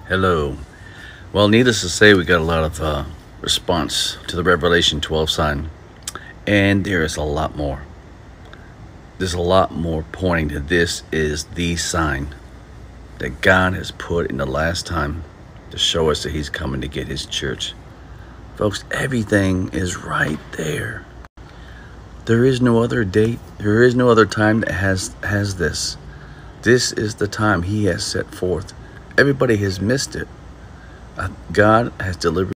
Hello. Well, needless to say, we got a lot of response to the Revelation 12 sign, and there is a lot more. There's a lot more pointing to this is the sign that God has put in the last time to show us that he's coming to get his church. Folks, everything is right there. There is no other date. There is no other time that has this. This is the time he has set forth. Everybody has missed it. God has delivered